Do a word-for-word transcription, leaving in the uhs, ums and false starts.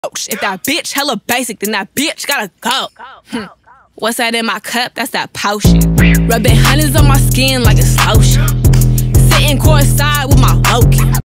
If that bitch hella basic, then that bitch gotta go. Hmm. What's that in my cup? That's that potion. Rubbing hundreds on my skin like it's lotion. Sitting courtside